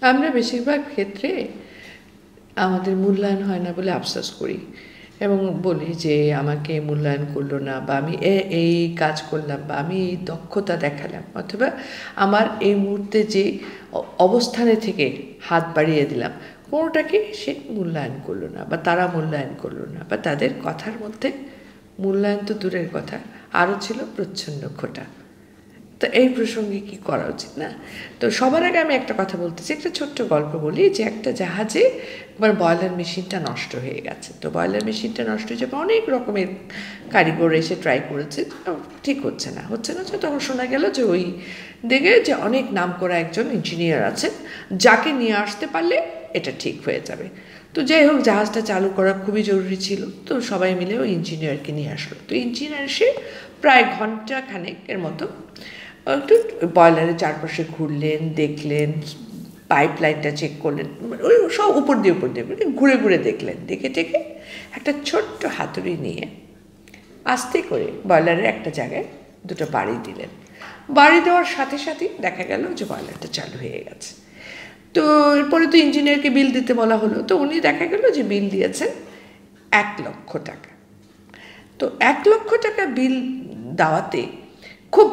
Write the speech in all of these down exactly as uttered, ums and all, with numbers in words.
আমরা বেশিরভাগ ক্ষেত্রে আমাদের মূল্যায়ন হয় না বলে আফসোস করি এবং বলি যে আমাকে মূল্যায়ন করলো না, বা আমি এই কাজ করলাম, বা আমি এই দক্ষতা দেখালাম, অথবা আমার এই মুহূর্তে যে অবস্থানে থেকে হাত বাড়িয়ে দিলাম, কোনোটাকে সে মূল্যায়ন করলো না, বা তারা মূল্যায়ন করলো না, বা তাদের কথার মধ্যে মূল্যায়ন তো দূরের কথা, আরও ছিল প্রচ্ছন্ন খোঁটা। তো এই প্রসঙ্গে কি করা উচিত না? তো সবার আগে আমি একটা কথা বলতেছি, একটা ছোট্ট গল্প বলি, যে একটা জাহাজে একবার বয়লার মেশিনটা নষ্ট হয়ে গেছে। তো বয়লার মেশিনটা নষ্ট হয়ে যাবে, অনেক রকমের কারিগর এসে ট্রাই করেছে, ঠিক হচ্ছে না হচ্ছে না তো তখন শোনা গেল যে ওই দিকে যে অনেক নাম করা একজন ইঞ্জিনিয়ার আছেন, যাকে নিয়ে আসতে পারলে এটা ঠিক হয়ে যাবে। তো যাই হোক, জাহাজটা চালু করা খুবই জরুরি ছিল, তো সবাই মিলে ওই ইঞ্জিনিয়ারকে নিয়ে আসলো। তো ইঞ্জিনিয়ার এসে প্রায় ঘন্টা খানেকের মতো একটু বয়লারের চারপাশে ঘুরলেন, দেখলেন, পাইপ লাইনটা চেক করলেন, ওই সব উপর দিয়ে উপর দিয়ে ঘুরে ঘুরে দেখলেন, দেখে টেকে একটা ছোট্ট হাতুড়ি নিয়ে আস্তে করে বয়লারের একটা জায়গায় দুটো বাড়ি দিলেন। বাড়ি দেওয়ার সাথে সাথেই দেখা গেল যে বয়লারটা চালু হয়ে গেছে। তো এরপরে তো ইঞ্জিনিয়ারকে বিল দিতে বলা হলো, তো উনি দেখা গেল যে বিল দিয়েছেন এক লক্ষ টাকা। তো এক লক্ষ টাকা বিল দেওয়াতে খুব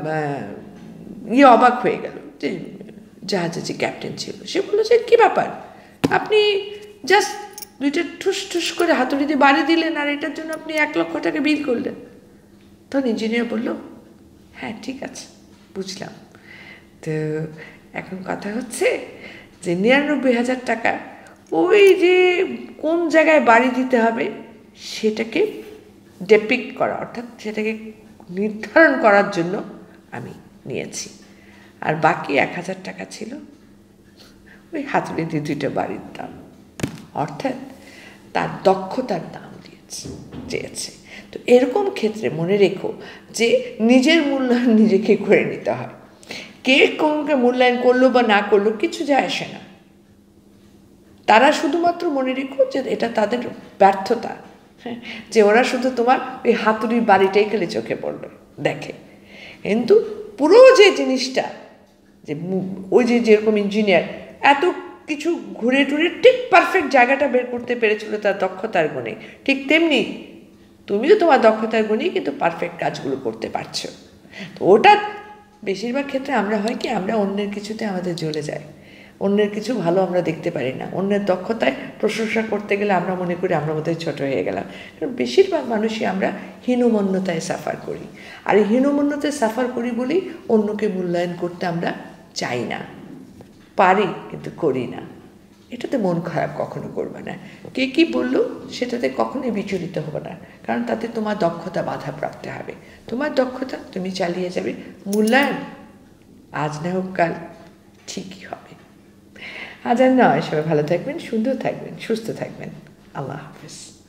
ইয়ে অবাক হয়ে গেল যে জাহাজে যে ক্যাপ্টেন ছিল, সে বললো যে কী ব্যাপার, আপনি জাস্ট দুইটা ঠুস ঠুস করে হাতুড়ি দিয়ে বাড়ি দিলেন, আর এটার জন্য আপনি এক লক্ষ টাকা বিল করলেন। তখন ইঞ্জিনিয়ার বলল, হ্যাঁ ঠিক আছে, বুঝলাম। তো এখন কথা হচ্ছে যে নিরানব্বই হাজার টাকা ওই যে কোন জায়গায় বাড়ি দিতে হবে সেটাকে ডেপিক্ট করা, অর্থাৎ সেটাকে নির্ধারণ করার জন্য আমি নিয়েছি, আর বাকি এক হাজার টাকা ছিল ওই হাতুড়ি দিয়ে দুইটা বাড়ির দাম, অর্থাৎ তার দক্ষতার দাম দিয়েছে চেয়েছে। তো এরকম ক্ষেত্রে মনে রেখো যে নিজের মূল্যায়ন নিজেকে করে নিতে হয়। কে কোনকে মূল্যায়ন করলো বা না করলো কিছু যায় আসে না, তারা শুধুমাত্র মনে রেখো যে এটা তাদের ব্যর্থতা, হ্যাঁ, যে ওরা শুধু তোমার ওই হাতুড়ির বাড়িটাই খেলে চোখে পড়লো দেখে, কিন্তু পুরো যে জিনিসটা, যে ওই যে যেরকম ইঞ্জিনিয়ার এত কিছু ঘুরে টুরে ঠিক পারফেক্ট জায়গাটা বের করতে পেরেছিল তার দক্ষতার গুণে, ঠিক তেমনি তুমিও তোমার দক্ষতার গুণেই কিন্তু পারফেক্ট কাজগুলো করতে পারছো। তো ওটা বেশিরভাগ ক্ষেত্রে আমরা হয় কি, আমরা অন্যের কিছুতে আমাদের জ্বলে যায়, অন্যের কিছু ভালো আমরা দেখতে পারি না, অন্যের দক্ষতায় প্রশংসা করতে গেলে আমরা মনে করি আমরা বোধহয় ছোটো হয়ে গেলাম। কারণ বেশিরভাগ মানুষই আমরা হীনমন্যতায় সাফার করি, আর এই হীনমন্যতায় সাফার করি বলেই অন্যকে মূল্যায়ন করতে আমরা চাই না, পারি কিন্তু করি না। এটাতে মন খারাপ কখনো করবে না, কে কী বললো সেটাতে কখনোই বিচলিত হবে না, কারণ তাতে তোমার দক্ষতা বাধাপ্রাপ্ত হবে, তোমার দক্ষতা তুমি চালিয়ে যাবে, মূল্যায়ন আজ না হোক কাল ঠিকই হবে। আজ আর নয়, সবাই ভালো থাকবেন, সুন্দর থাকবেন, সুস্থ থাকবেন। আল্লাহ হাফেজ।